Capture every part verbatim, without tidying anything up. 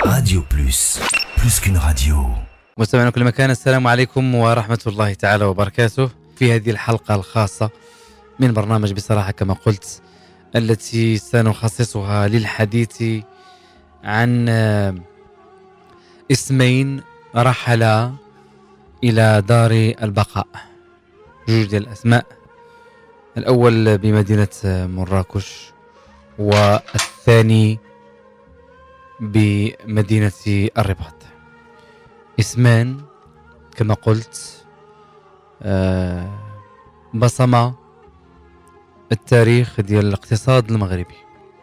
راديو بلوس، بلوس كون راديو. مستمعينا كل مكان، السلام عليكم ورحمة الله تعالى وبركاته. في هذه الحلقة الخاصة من برنامج بصراحة كما قلت، التي سنخصصها للحديث عن اسمين رحلا إلى دار البقاء. جوج الأسماء، الأول بمدينة مراكش والثاني بمدينة الرباط. اسمان كما قلت آه بصم التاريخ ديال الاقتصاد المغربي،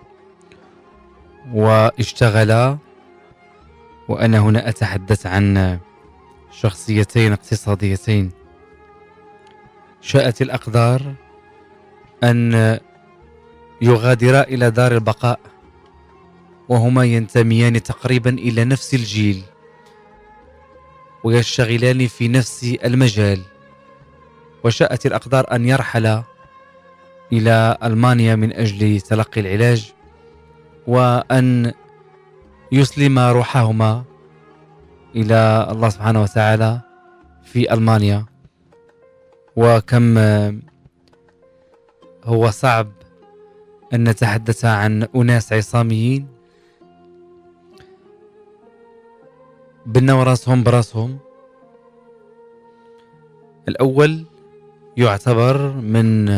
واشتغل، وأنا هنا أتحدث عن شخصيتين اقتصاديتين شاءت الأقدار أن يغادرا إلى دار البقاء، وهما ينتميان تقريبا إلى نفس الجيل ويشتغلان في نفس المجال، وشاءت الأقدار أن يرحلا إلى ألمانيا من أجل تلقي العلاج، وأن يسلم روحهما إلى الله سبحانه وتعالى في ألمانيا. وكم هو صعب أن نتحدث عن أناس عصاميين بنوا راسهم براسهم. الأول يعتبر من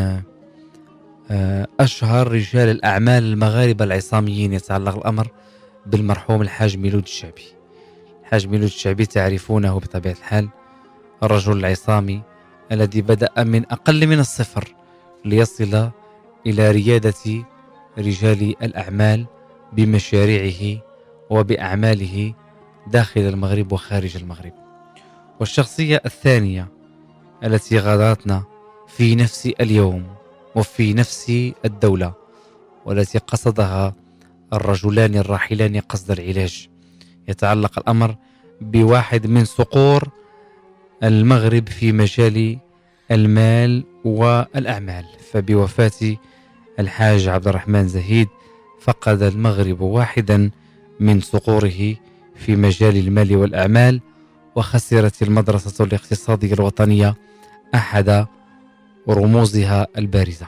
أشهر رجال الأعمال المغاربة العصاميين، يتعلق الأمر بالمرحوم الحاج ميلود الشعبي. الحاج ميلود الشعبي تعرفونه بطبيعة الحال، الرجل العصامي الذي بدأ من أقل من الصفر ليصل إلى ريادة رجال الأعمال بمشاريعه وبأعماله داخل المغرب وخارج المغرب. والشخصية الثانية التي غادرتنا في نفس اليوم وفي نفس الدولة، والتي قصدها الرجلان الراحلان قصد العلاج، يتعلق الأمر بواحد من صقور المغرب في مجال المال والأعمال. فبوفاة الحاج عبد الرحمن زهيد فقد المغرب واحدا من صقوره في مجال المال والأعمال، وخسرت المدرسة الاقتصادية الوطنية أحد رموزها البارزة.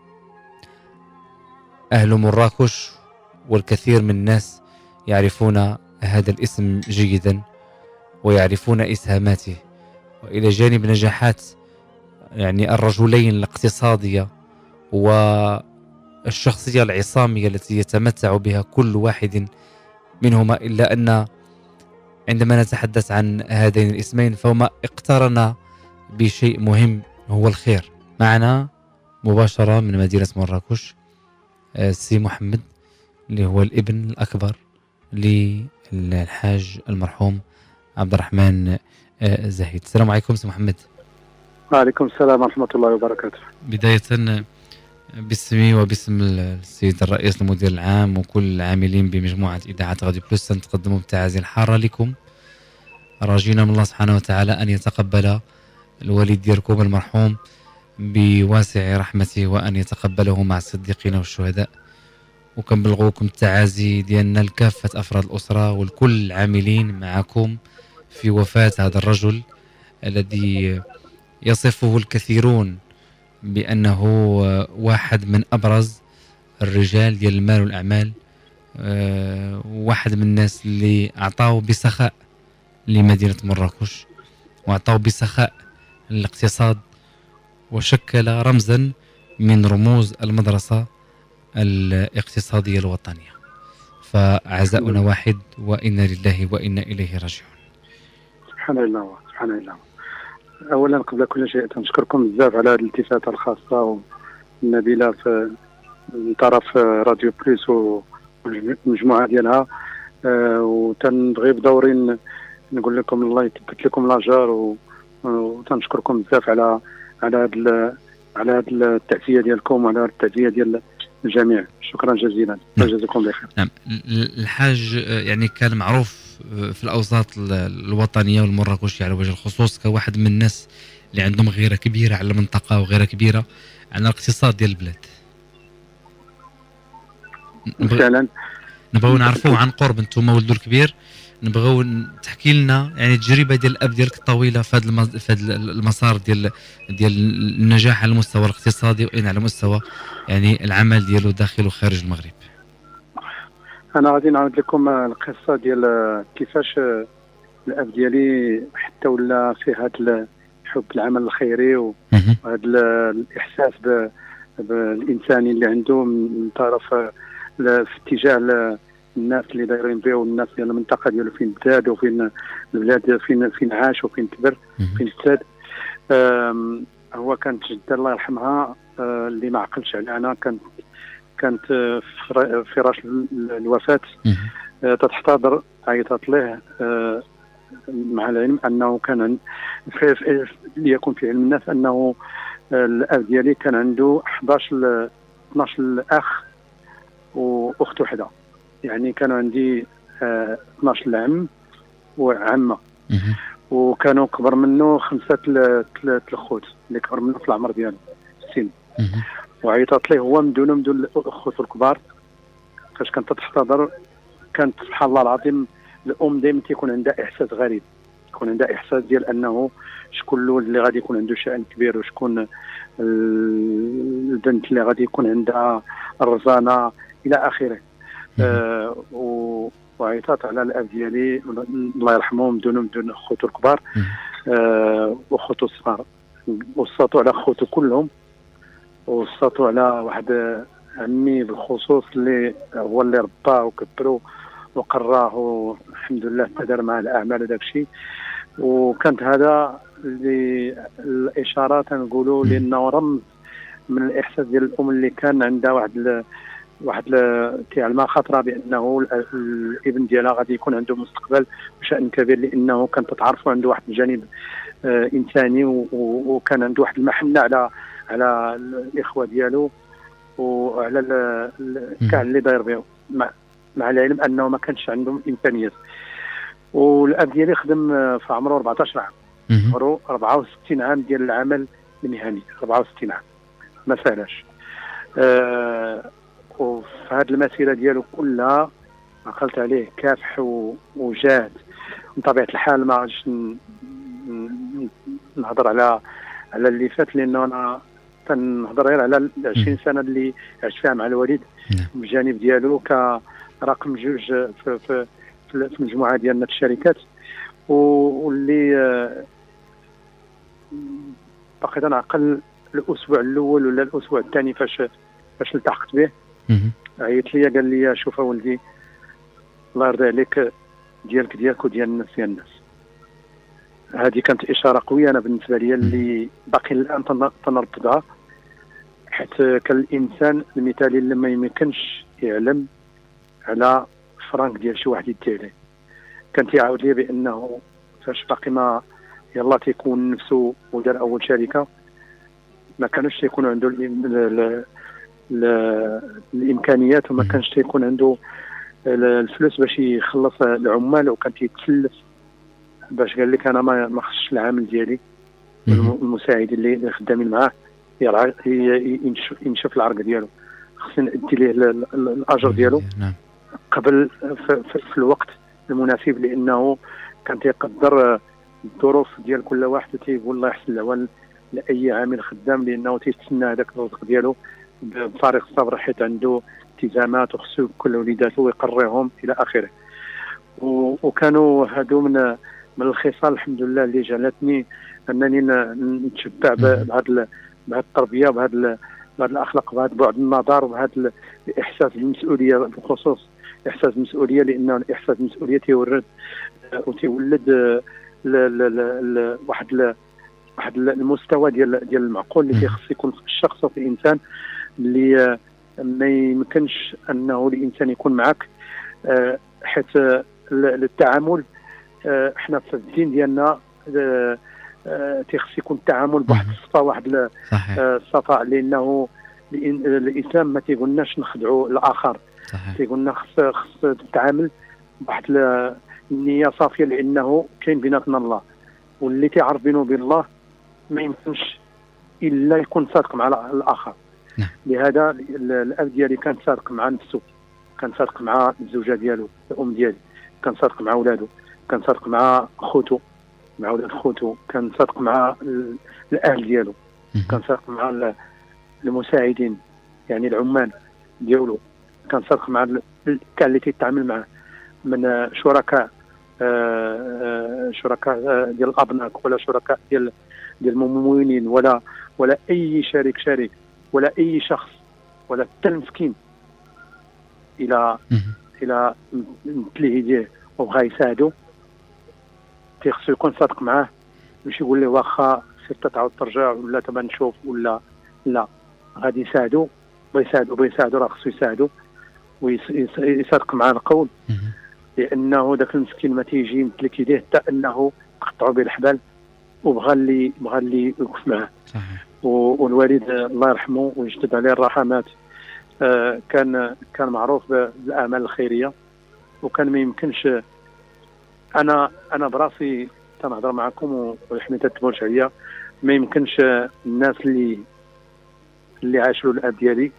أهل مراكش والكثير من الناس يعرفون هذا الاسم جيدا ويعرفون إسهاماته، وإلى جانب نجاحات يعني الرجلين الاقتصادية والشخصية العصامية التي يتمتع بها كل واحد منهما، إلا أن عندما نتحدث عن هذين الاسمين فهما اقترنا بشيء مهم هو الخير. معنا مباشرة من مدينة مراكش سي محمد، اللي هو الابن الأكبر للحاج المرحوم عبد الرحمن زهيد. السلام عليكم سي محمد. وعليكم السلام ورحمة الله وبركاته. بداية باسمي وباسم السيد الرئيس المدير العام وكل العاملين بمجموعة إذاعات راديو بلوس نتقدم بتعازي الحارة لكم، راجينا من الله سبحانه وتعالى أن يتقبل الوالد ديالكم المرحوم بواسع رحمته، وأن يتقبله مع الصديقين والشهداء. وكنبلغوكم التعازي ديالنا لكافة أفراد الأسرة والكل العاملين معكم في وفاة هذا الرجل الذي يصفه الكثيرون بأنه واحد من أبرز الرجال ديال المال والأعمال، واحد من الناس اللي أعطاه بسخاء لمدينة مراكش وأعطاه بسخاء الاقتصاد، وشكل رمزا من رموز المدرسة الاقتصادية الوطنية. فعزاؤنا واحد، وإنا لله وإنا إليه راجعون. سبحان الله سبحان الله. أولا قبل كل شيء نشكركم بزاف على هذه الالتفاتة الخاصة والنبيلة من طرف راديو بليس والمجموعة ديالها، أه وتنبغي بدوري نقول لكم الله يثبت لكم لاجار، وتنشكركم بزاف على على هذا على هذه التعزية ديالكم وعلى التعزية ديال الجميع. شكرا جزيلا، جزاكم بخير. نعم، الحاج يعني كان معروف في الأوساط الوطنية والمراكشية على وجه الخصوص كواحد من الناس اللي عندهم غيرة كبيرة على المنطقة وغيرة كبيرة على الاقتصاد ديال البلاد. فعلا نبغيو نعرفوا عن قرب. انتم ولدو الكبير، نبغيو تحكي لنا يعني التجربه ديال الاب ديالك الطويله في هذا في هذا المسار ديال ديال النجاح على المستوى الاقتصادي وإن على مستوى يعني العمل ديالو داخل وخارج المغرب. انا غادي نعاود لكم القصه ديال كيفاش الاب ديالي حتى ولا في هذا حب العمل الخيري وهذا الاحساس بالانساني اللي عنده من طرف في اتجاه الناس اللي دايرين به والناس ديال المنطقه ديالو فين بلاد وفين البلاد فين فين عاش وفين كبر فين تزاد. هو كانت جده الله يرحمها اللي ما عقلش عليها، انا كانت كانت في فراش الوفاه تتحتضر، عيطت له مع العلم انه كان ليكن في علم الناس انه الاب ديالي كان عنده احداش اثناش اخ واخت وحده، يعني كانوا عندي اثناش عم وعمه، وكانوا كبر منه خمسه ثلاث الخوت اللي كبر منه في العمر ديالو السن. وعيطت ليه هو من دونه من دون الاخوت الكبار فاش كانت تحتضر. كانت سبحان الله العظيم الام دائما تيكون عندها احساس غريب، يكون عندها احساس ديال انه شكون له اللي غادي يكون عنده شأن كبير وشكون البنت اللي غادي يكون عندها الرزانه الى اخره. آه وعيطات على الاب ديالي الله يرحمه من دونه من دون خوتو الكبار آه وخوتو الصغار، وصاتوا على خوتو كلهم، وصاتوا على واحد عمي بالخصوص اللي هو اللي رباه وكبره وقراه الحمد لله تدار معه الاعمال وداك الشيء. وكانت هذا اللي الاشاره تنقولوا لانه رمز من الاحساس ديال الام اللي كان عندها واحد ال واحد تعلمها خاطره بانه الابن ديالها غادي يكون عنده مستقبل وشأن كبير، لانه كانت تعرفوا عنده واحد الجانب آه انساني وكان عنده واحد المحنه على على الاخوه ديالو وعلى كاع اللي داير بهم، مع, مع العلم انه ما كانش عندهم امكانيات. والاب ديالي خدم في عمره أربعطاش عام، عمره أربعة وستين عام ديال العمل المهني، أربعة وستين عام ما سهلاش. آه وفي هذه المسيره ديالو كلها عقلت عليه كافح وجاهد. من طبيعه الحال ما غاديش نهضر على على اللي فات، لانه انا تنهضر غير على عشرين سنه اللي عشت فيها مع الوالد بالجانب ديالو كرقم جوج في في في المجموعه ديالنا في الشركات، واللي باقي تنعقل الاسبوع الاول ولا الاسبوع الثاني فاش فاش التحقت به عيط لي قال لي شوف ولدي الله يرضي عليك ديالك ديالك وديال الناس ديال الناس. هذه كانت اشاره قويه انا بالنسبه لي اللي باقي الان تنرفضها، حيت كان الانسان المثالي اللي ما يمكنش يعلم على فرانك ديال شي واحد يدي عليه. كان تيعاود لي بانه فاش باقي ما يلا تيكون نفسه ودار اول شركه ما كانش تيكون عنده ال ال ال الامكانيات وما كانش تيكون عنده الفلوس باش يخلص العمال، وكان تيتسلف باش قال لك انا ما ما خصش العامل ديالي المساعد اللي خدامين معاه ينشف العرق ديالو، خصني ندي ليه الاجر ديالو قبل في, في الوقت المناسب، لانه كان تيقدر الظروف ديال كل واحد وتيقول الله يحسن العوان لاي عامل خدام، لانه تيتسنى هذاك الرزق ديالو بفارغ الصبر حيت عنده التزامات وخصو كل وليداته ويقريهم الى اخره. وكانوا هادو من من الخصال الحمد لله اللي جعلتني انني نتشبع بهذا بهذه التربيه وبهذا بهذه الاخلاق وبهذا بعد النظر وبهذا الاحساس بالمسؤوليه، بالخصوص احساس المسؤوليه، لانه الاحساس بالمسؤوليه تيورد وتيولد واحد واحد المستوى ديال ديال المعقول اللي تيخص يكون في الشخص وفي الانسان اللي ما يمكنش انه الانسان يكون معك حيت للتعامل. احنا في الدين ديالنا تيخص يكون التعامل بواحد الصفه واحد الصفاء، لانه الاسلام ما تيقولناش نخدعوا الاخر، تيقولنا خص خص تتعامل بواحد النيه صافيه، لانه كاين بيناتنا الله، واللي تيعرف بينه وبين الله ما يمكنش الا يكون صادق مع الاخر. لهذا الاب ديالي كان صادق مع نفسه كان صادق مع الزوجه ديالو الام ديالي، كان صادق مع ولادو، كان صادق مع خوتو مع ولاد خوتو، كان صادق مع الاهل ديالو، كان صادق مع المساعدين يعني العمال ديالو، كان صادق مع كاع اللي تيتعامل معاه من شركاء آه شركاء آه ديال الابناء ولا شركاء ديال ديال الممولين ولا ولا اي شريك شريك ولا اي شخص ولا حتى المسكين الى الى مثل يديه وبغى يساعدو تيخصو يكون صادق معاه، ماشي يقول له واخا سير تعاود ترجع ولا تبا نشوف ولا لا، غادي يساعدو بيساعدو بيساعدو راه خصو يساعدو ويصادق مع القول، لانه ذاك المسكين ما تيجي مثل يديه حتى انه قطعوا به الحبال وبغى اللي بغى اللي يوقف معاه. صحيح. والوالد الله يرحمه ويجدد عليه الرحمات آه كان كان معروف بالاعمال الخيريه، وكان ما يمكنش انا انا براسي تنهضر معكم وحنا تتبوش عليا، ما يمكنش الناس اللي اللي عاشوا الاب ديالي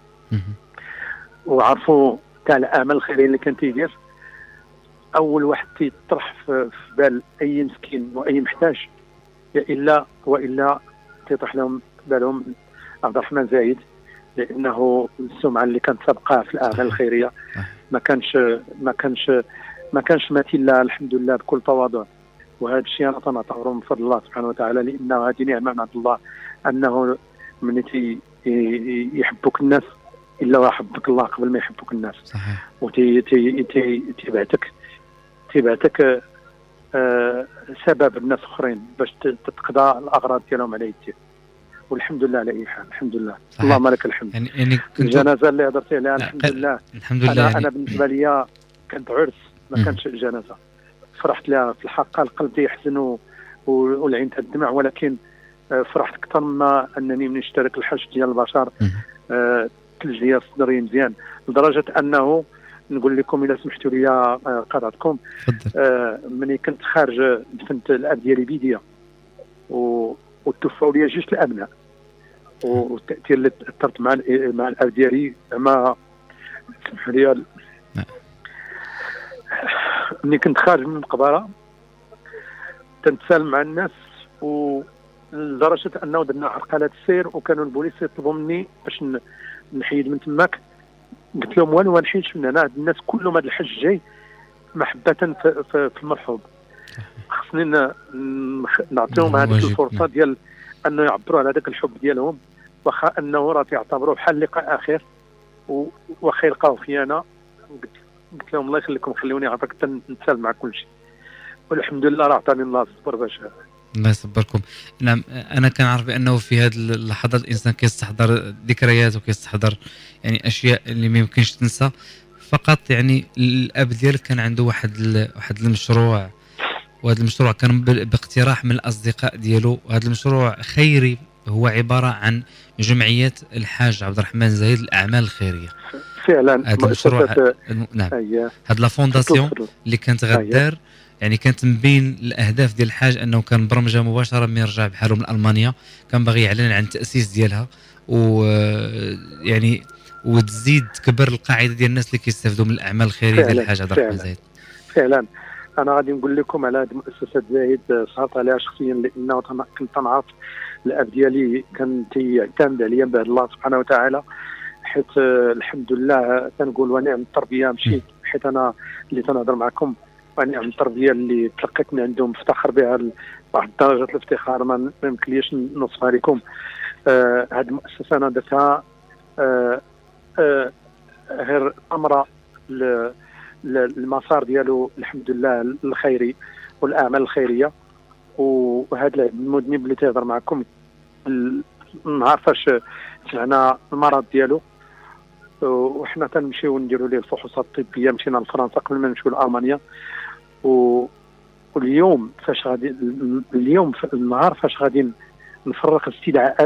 وعرفوا تاع الاعمال الخيريه اللي كان تيدير، اول واحد تيطرح في بال اي مسكين واي محتاج يا الا والا تيطرح لهم بالهم عبد الرحمن زايد، لانه السمعه اللي كانت سابقاه في الاعمال الخيريه ما كانش ما كانش ما كانش مثيل لها الحمد لله بكل تواضع، وهذا الشيء انا تنعتبره من فضل الله سبحانه وتعالى، لانه هذه نعمه من عند الله، انه من يحبك الناس الا ويحبك الله قبل ما يحبك الناس. صحيح. وتي تي تي تيبعتك تيبعتك آه سبب الناس اخرين باش تتقضى الاغراض ديالهم على يديك، والحمد لله على اي حال، الحمد لله. صحيح. اللهم لك الحمد. يعني, يعني الجنازه اللي هضرتي عليها الحمد لله الحمد لله انا, يعني... أنا بالنسبه لي كانت عرس ما كانتش جنازه، فرحت لها في الحقيقه، القلب يحزن والعين تدمع، ولكن فرحت اكثر مما انني من اشترك الحج ديال البشر آه ثلج ديال صدري مزيان، لدرجه انه نقول لكم الا سمحتوا لي آه قاطعتكم آه مني كنت خارج دفنت الاب ديالي بيديا وتوفوا لي جوج الابناء، والتاثير اللي اثرت مع مع الاب ديالي ما سمحوا لي مني كنت خارج من المقبره تنتسال مع الناس، و لدرجه انه درنا عرقلات السير وكانوا البوليس يطلبوا مني باش نحيد من تماك، قلت لهم والو ما نحيدش من هنا، الناس كلهم هذا الحج جاي محبه في, في, في المرحوب، خصني نعطيهم هذه الفرصه ديال انه يعبروا على هذاك الحب ديالهم، واخا انه راه يعتبروه بحال لقاء اخر واخا يلقاو فيا انا، قلت لهم الله يخليكم خلوني عافاك نتسال مع كل شيء، والحمد لله راه عطاني الله الصبر باش الله يصبركم. نعم انا كنعرف بانه في هذه اللحظه الانسان كيستحضر ذكريات وكيستحضر يعني اشياء اللي ما يمكنش تنسى، فقط يعني الاب ديالك كان عنده واحد واحد المشروع، وهذا المشروع كان باقتراح من الاصدقاء ديالو، وهذا المشروع خيري هو عباره عن جمعيه الحاج عبد الرحمن زايد الاعمال الخيريه. فعلا هذا المشروع الم... نعم هذه لا فونداسيون اللي كانت غدار يعني كانت من بين الاهداف ديال الحاج انه كان برمجه مباشره من يرجع بحاله من المانيا، كان باغي يعلن عن التاسيس ديالها ويعني وتزيد تكبر القاعده ديال الناس اللي كيستافدوا من الاعمال الخيريه ديال الحاج عبد الرحمن زايد. فعلا انا غادي نقول لكم على هذه المؤسسه زايد صارت عليها شخصيا، لانه كنت تنعرف الاب ديالي كان تيعتمد عليا بعد الله سبحانه وتعالى، حيت الحمد لله تنقول ونعم التربيه مشيت، حيت انا اللي تنهضر معكم ونعم التربيه اللي تلقيت من عندهم مفتخر بها واحد درجه الافتخار ما يمكنليش نوصفها لكم. آه هذه المؤسسه انا درتها آه آه غير امره المسار ديالو الحمد لله الخيري والاعمال الخيريه، وهذا المذنب اللي تيهضر معكم النهار فاش سمعنا المرض ديالو وحنا تنمشيو نديروا ليه الفحوصات الطبيه، مشينا لفرنسا قبل ما نمشيو لالمانيا، و واليوم فاش غادي اليوم النهار فاش غادي نفرق الاستدعاءات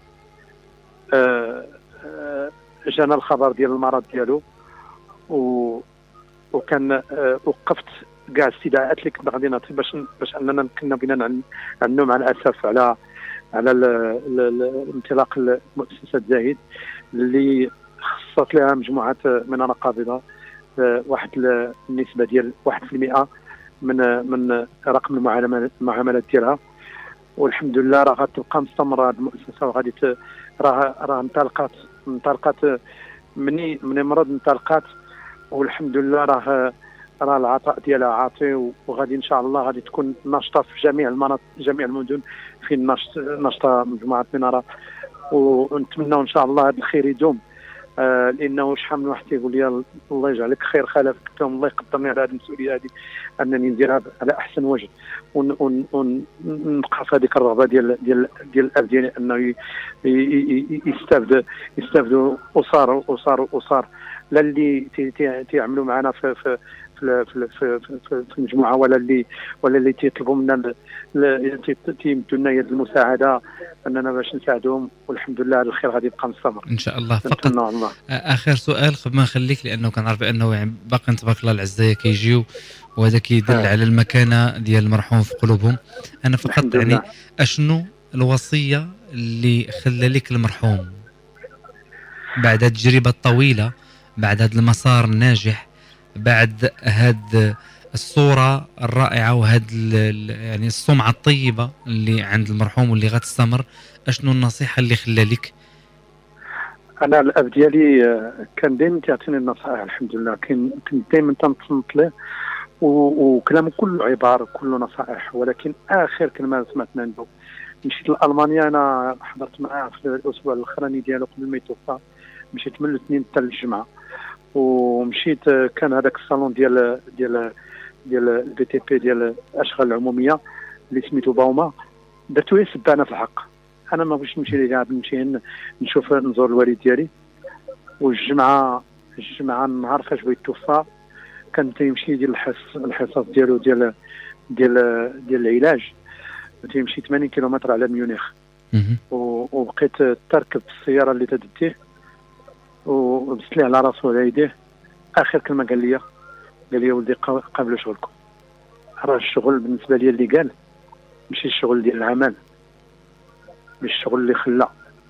آه آه جانا الخبر ديال المرض ديالو، و وكان آه وقفت كاع الاستدعاءات اللي كنا غادي نعطي باش باش اننا كنا بناء عن عنه مع الاسف على على الانطلاق المؤسسه زايد اللي خصصت لها مجموعه من القابضه واحد النسبه ديال واحد بالمئة من من رقم المعاملات ديالها، والحمد لله راه غتبقى مستمره هذه المؤسسه وغادي راه راه انطلقت انطلقت مني من مرض انطلقت، والحمد لله راه راه العطاء ديالها عاطي، وغادي ان شاء الله غادي تكون ناشطه في جميع المناطق جميع المدن في ناشط ناشطه مجموعه مناره، ونتمنى ان شاء الله هذا الخير يدوم. آه لانه شحال من واحد تيقول لي الله يجعلك خير خلف، قلت لهم الله يقدرني على هذه المسؤوليه هذه انني نديرها على احسن وجه، ونبقى في هذيك الرغبه ديال ديال ديال الاب ديالي انه يستافد يستافدوا اسر اسر اسر لا اللي تيعملوا معنا في في في في في, في, في المجموعه، ولا اللي ولا اللي تيطلبوا منا تيمدوا لنا يد المساعده اننا باش نساعدهم، والحمد لله هذا الخير غادي يبقى مستمر ان شاء الله. فقط الله. اخر سؤال قبل ما نخليك، لانه كنعرف بانه يعني باقي تبارك الله العزايه كيجيو، وهذا كيدل آه. على المكانه ديال المرحوم في قلوبهم. انا فقط يعني اشنو الوصيه اللي خلى لك المرحوم بعد التجربه الطويله، بعد هذا المسار الناجح، بعد هذه الصورة الرائعة وهذه يعني السمعة الطيبة اللي عند المرحوم واللي غتستمر، أشنو النصيحة اللي خلى لك؟ أنا الأب ديالي كان دائما تعطيني النصائح، الحمد لله كنت دائما تنصنت له، وكلامه كله عبارة كله نصائح، ولكن آخر كلمة سمعت عنده مشيت لألمانيا. أنا حضرت معاه في الأسبوع الأخراني ديالو قبل ما يتوفى، مشيت من الاثنين حتى الجمعة، ومشيت كان هذاك الصالون ديال ديال ديال البي تي بي ديال الاشغال العموميه اللي سميتو باوما، درتو يسبانا في الحق. انا ما بغيتش نمشي ليه، نمشي نشوف نزور الوالد ديالي. والجمعه الجمعه النهار فاش بغيت توفى كان تيمشي يدير الحصص الحصص ديالو ديال ديال ديال العلاج، تيمشي ثمانين كيلومتر على ميونخ، وبقيت تركب في السياره اللي تديه وبست ليه على راسو وعلى يديه. اخر كلمه قال لي قال لي ولدي قابلوا شغلكم، راه الشغل بالنسبه لي اللي قال ماشي الشغل ديال العمل، مش الشغل اللي خلى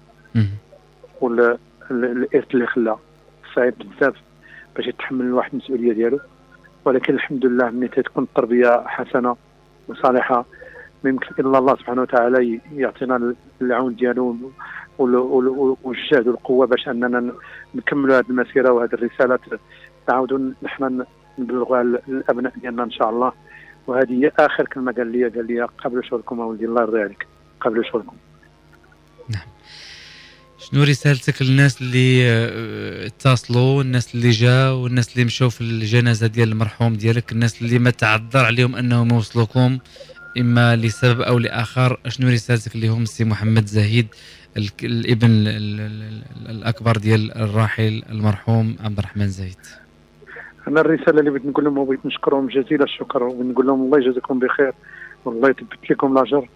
ولا الارث اللي خلى، صعيب بزاف باش يتحمل الواحد المسؤوليه ديالو، ولكن الحمد لله ملي تكون التربيه حسنه وصالحه ما يمكن الا الله سبحانه وتعالى يعطينا العون ديالو والجهد والقوه باش اننا نكملوا هذه المسيره وهذه الرساله، نعاودوا نحن نبلغوها للابناء ديالنا ان شاء الله. وهذه هي اخر كلمه قال لي قال لي قبلوا شغلكم اولدي الله يرضي عليك، قبلوا شغلكم. نعم. شنو رسالتك للناس اللي اتصلوا، الناس اللي جاوا، والناس اللي مشوا في الجنازه ديال المرحوم ديالك، الناس اللي ما تعذر عليهم انهم يوصلوكم اما لسبب او لاخر؟ شنو رسالتك لهم سي محمد زهيد الابن الاكبر ديال الراحل المرحوم عبد الرحمن زهيد؟ انا الرساله اللي بغيت نقول لهم وبغيت نشكرهم جزيل الشكر، ونقول لهم الله يجازيكم بخير والله يثبت لكم الاجر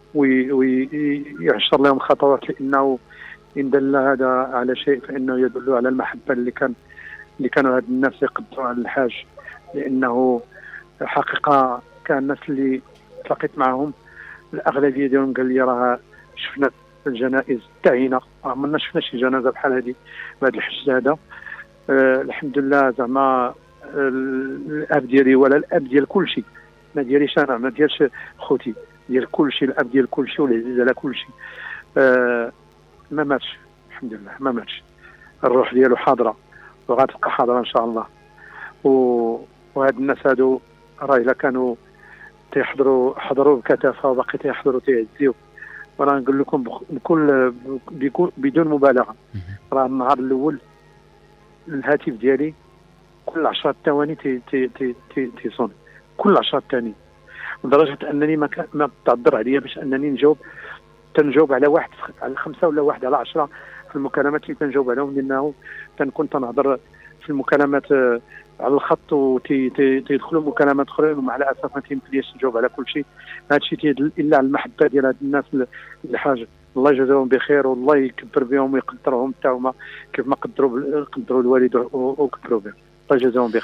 ويعشر لهم خطوات، لانه ان دل هذا على شيء فانه يدل على المحبه اللي كان اللي كانوا هاد الناس يقدروا على الحاج، لانه حقيقه كان الناس اللي تلاقيت معهم الاغلبيه ديالهم قال لي راه شفنا الجنائز تاعينا، ما شفنا شي جنازه بحال هذه بهذا الحج هذا. أه الحمد لله زعما الاب ديالي ولا الاب ديال كل شيء، ما دياليش انا، ما ديالش خوتي، ديال كل شيء، الاب ديال كل شيء والعزيز على كل شيء. أه ما ماتش الحمد لله، ما ماتش، الروح ديالو حاضره وغتبقى حاضره ان شاء الله. وهاد الناس هادو راه الا كانوا تيحضروا حضروا بكثافه وباقي تيحضروا تيعزيو، وانا نقول لكم بكل بدون مبالغه، راه النهار الاول الهاتف ديالي كل عشرة ثواني تي تي تي تي تيصون، كل عشرة ثواني، لدرجه انني ما ما تعذر عليا باش انني نجاوب، تنجاوب على واحد على خمسه ولا واحد على عشرة في المكالمات اللي تنجاوب عليهم، لانه تنكون تنهضر في المكالمات على الخط وتيدخلوا مكالمات اخرين، ومع على اساس ما تيمكنليش نجاوب على كل شيء. هذا الشيء تيدل الا على المحبه ديال هاد الناس الحاج، الله يجازيهم بخير والله يكبر بهم ويقدرهم حتى هما كيف ما قدروا قدروا الوالد وكبروا به، الله يجازيهم بخير.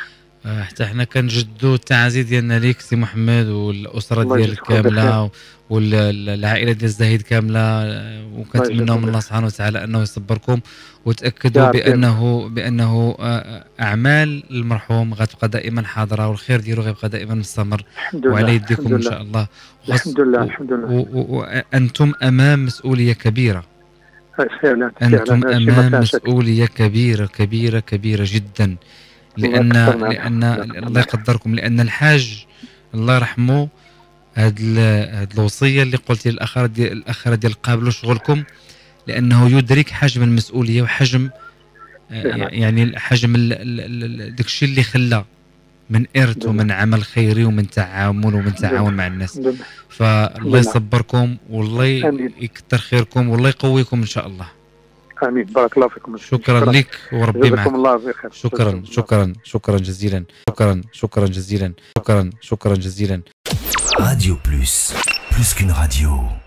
حتى حنا كنجدوا التعازي ديالنا ليك سي محمد والاسره ديالك كامله والعائله ديال الزهيد كامله، وكنتمنوا من الله سبحانه وتعالى انه يصبركم، وتاكدوا بانه بانه اعمال المرحوم غتبقى دائما حاضره، والخير ديالو غيبقى دائما مستمر وعلى يديكم ان شاء الله. الحمد لله الحمد لله. وانتم امام مسؤوليه كبيره، فعلا انتم امام مسؤوليه كبيره كبيره كبيره جدا، لان لان الله يقدركم، لان الحاج الله يرحمه هاد هاد الوصيه اللي قلتي للاخر ديال الاخر ديال قابلوا شغلكم، لانه يدرك حجم المسؤوليه وحجم يعني حجم داك الشيء اللي خلى من ارث ومن عمل خيري ومن تعامل ومن تعاون مع الناس. فالله يصبركم والله يكثر خيركم والله يقويكم ان شاء الله. امين. بارك الله فيكم. شكرا لك وربي معك. الله بخير. شكرا شكرا شكرا جزيلا. شكرا شكرا جزيلا. شكرا شكرا جزيلا. Radio Plus, plus qu'une radio.